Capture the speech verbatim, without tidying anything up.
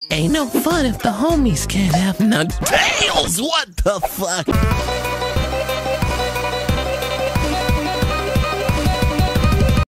Ain't no fun if the homies can't have none. Tails, what the fuck?